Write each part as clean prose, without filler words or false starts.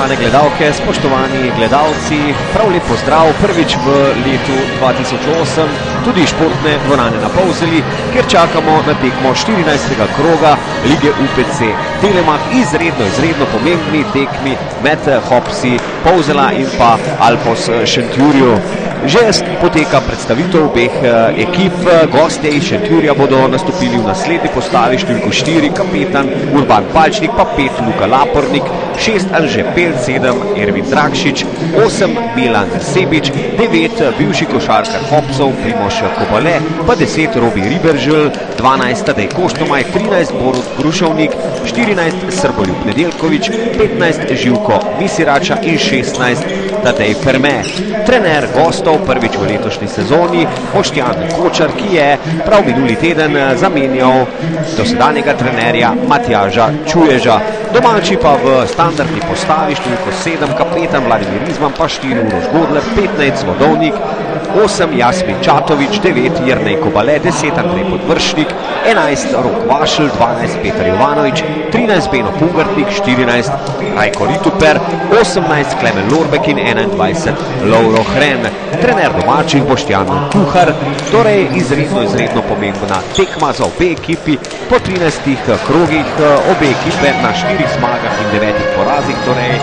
Spoštovane gledalke, spoštovani gledalci, prav lep pozdrav prvič v letu 2008, tudi športne dvorane na Polzeli, kjer čakamo na tekmo 14. kroga lige UPC Telemach, izredno pomembni tekmi med Hopsi Polzela in pa Alpos Šentjurju. Že poteka predstavitev obeh ekip, gostje iz Šentjurja bodo nastopili v naslednji postavi, številko 4 kapetan Urban Palčnik, pa 5 Luka Lapornik, 6 Anže Pelc, 7 Ervin Dragšič, 8 Milan Sebič, 9 bivši košarkar Hopsov Primož Kobale, pa 10 Robi Riberžl, 12 Tadej Koštomaj, 13 Borut Grušovnik, 14 Srboljub Nedeljkovič, 15 Živko Misirača in 16 Tadej Ferme. Trener gostov prvič v letošnji sezoni Boštjan Kočar, ki je prav minuli teden zamenjal dosedanjega trenerja Matjaža Čuježa. Domači pa v standardni postavi številko 7 kapetan Vladimir Rizman, pa 4 Uroš Godler, 15 Vodovnik, 8 Jasmin Čatovič, 9 Jernej Kobale, 10 Andrej Podvršnik, 11 Rok Vašl, 12 Petar Jovanovič, 13 Beno Pungartnik, 14 Rajko Rituper, 18 Klemen Lorbek in 21 Lovro Hren. Trener domačih Boštjan Kuhar. Torej izredno pomembna tekma za obe ekipi. Po 13 krogih obe ekipe na 4 zmagah in 9 porazih. Torej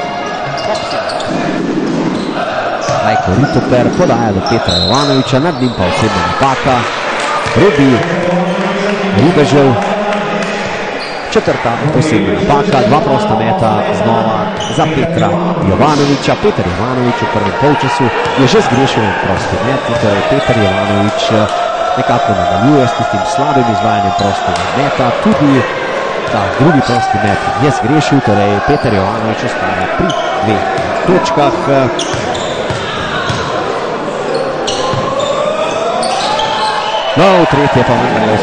Rajko Rituper podaja do Petra Jovanoviča, nad njim pa osebna napaka. Robi Riberžl, četrta osebna napaka, 2 prosta meta znova za Petra Jovanoviča. Petar Jovanovič v prvem polčasu je že zgrešil prosti met, torej Petar Jovanovič nekako nadaljuje s tistim slabim izvajanjem prostega meta. Tudi ta drugi prosti met je zgrešil, torej Petar Jovanovič ostaja pri 2 točkah. No, v tretje pa vendarle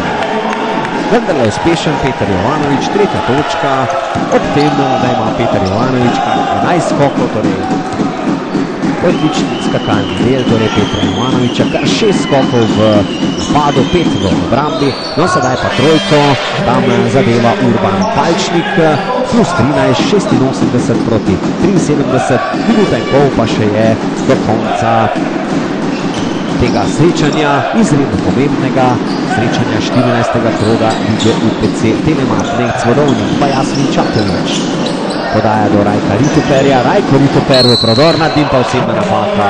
uspešen Petar Jovanovič, 3. točka, ob tem, da ima Petar Jovanovič kar 11 skokov, torej odlični skakalni del, torej Petra Jovanoviča, kar 6 skokov v napadu, 5 v obrambi. No, sedaj pa trojko, tam zadeva Urban Palčnik, plus 13, 86 proti 73, minuta in pol pa še je do konca tega srečanja, izredno pomembnega srečanja 14. kroga lige UPC Telemach. Nec Vodovnik pa Jasmin Čatovič podaja do Rajka Rituperja, Rajko Rituper v prodor, nad njim pa osebna napaka.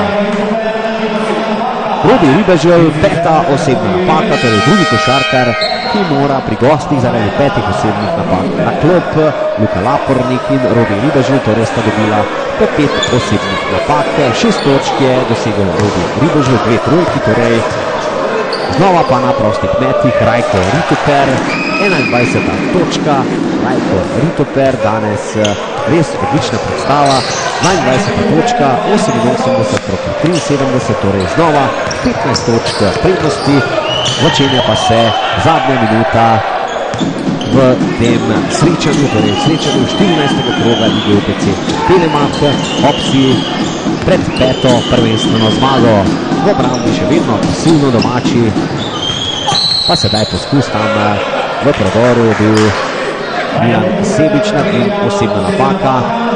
Robi Riberžl, 5. osebna napaka, torej drugi košarkar, ki mora pri gostih zaradi 5 osebnih napak na klop. Luka Lapornik in Robi Riberžl torej sta dobila po 5 osebnih napak. 6 točk je dosegel Robi Riberžl, 2 trojki, torej znova pa na prostih metih Rajko Rituper, 21. točka. Rajko Rituper danes res odlična predstava, 22. točka, 88 proti 73, torej znova 15 točk prednosti. Začenja pa se zadnja minuta v tem srečanju, torej v srečanju 14. kroga lige UPC Telemach. Hopsi pred 5. prvenstveno zmago, v obrambi še vedno pasivno domači, pa sedaj poskus tam v prodoru je bil Milan Sebič, nad njim osebna napaka.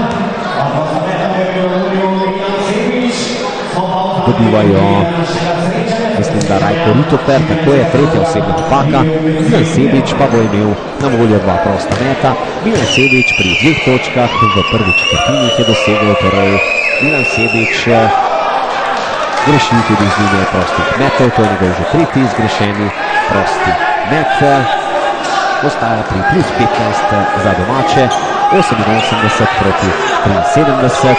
Dobivajo, mislim, da Rajko Rituper, tako je 3. osebna napaka. Milan Sebič pa bo imel na voljo 2 prosta meta. Milan Sebič pri 2 točkah v prvi četrtini je dosegel, torej Milan Sebič greši tudi z linije prostih metov, to je njegov že 3. zgrešeni prosti met. Ostaja pri plus 15 za domače, 88 proti 73.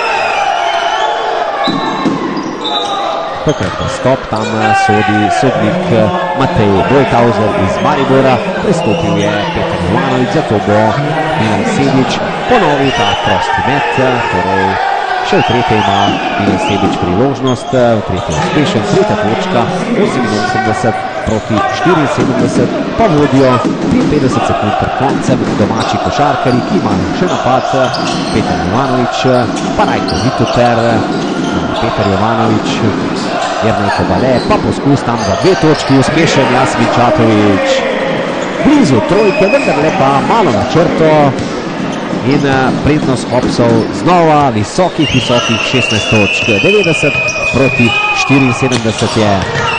Tokrat na skop, tam sodi sodnik Matej Bojtauzer iz Maribora, prestopil je Petar Jovanovič, zato bo Milan Sebič ponovil ta prosti met, torej še v tretje ima Milan Sebič priložnost, v tretje uspešen, 3. točka, 88 proti 74, pa vodijo 53 sekund pred koncem domači košarkari, ki imajo še napad. Petar Jovanovič, pa Rajko Rituper, Petar Jovanovič, Jernej Kobale, pa poskus tam za 2 točki, uspešen Jasmin Čatovič. Blizu trojke, vendarle pa malo na črto. in prednost Hopsov znova visokih 16 točk. 90 proti 74 je.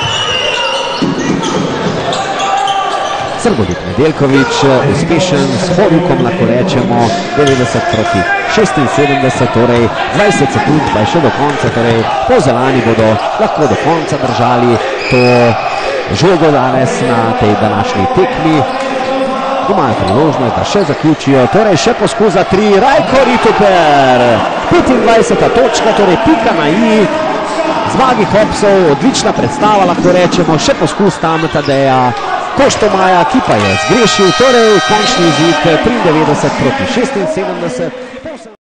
Srboljub Nedeljković uspešen s Horukom, lahko rečemo, 90 proti 76, torej 20 sekund pa je še do konca, torej Polzeljani bodo lahko do konca držali to žogo danes na tej današnji tekmi. Imajo priložnost, da še zaključijo, torej še poskus za 3, Rajko Rituper, 25. točka, torej pika na i, zmagi Hopsov, odlična predstava, lahko rečemo, še poskus tam Tadeja Koštomaja, ki pa je zgrešil, torej končni izid 93 proti 76.